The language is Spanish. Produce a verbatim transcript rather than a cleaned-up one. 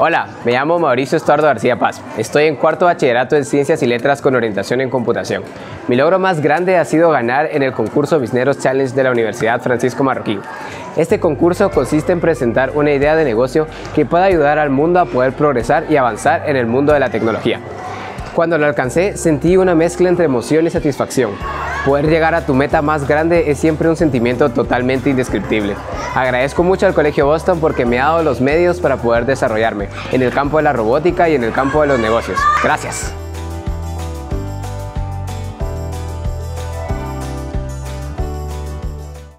Hola, me llamo Mauricio Estuardo García Paz. Estoy en cuarto bachillerato en Ciencias y Letras con orientación en computación. Mi logro más grande ha sido ganar en el concurso Bizneros Challenge de la Universidad Francisco Marroquín. Este concurso consiste en presentar una idea de negocio que pueda ayudar al mundo a poder progresar y avanzar en el mundo de la tecnología. Cuando lo alcancé, sentí una mezcla entre emoción y satisfacción. Poder llegar a tu meta más grande es siempre un sentimiento totalmente indescriptible. Agradezco mucho al Colegio Boston porque me ha dado los medios para poder desarrollarme en el campo de la robótica y en el campo de los negocios. Gracias.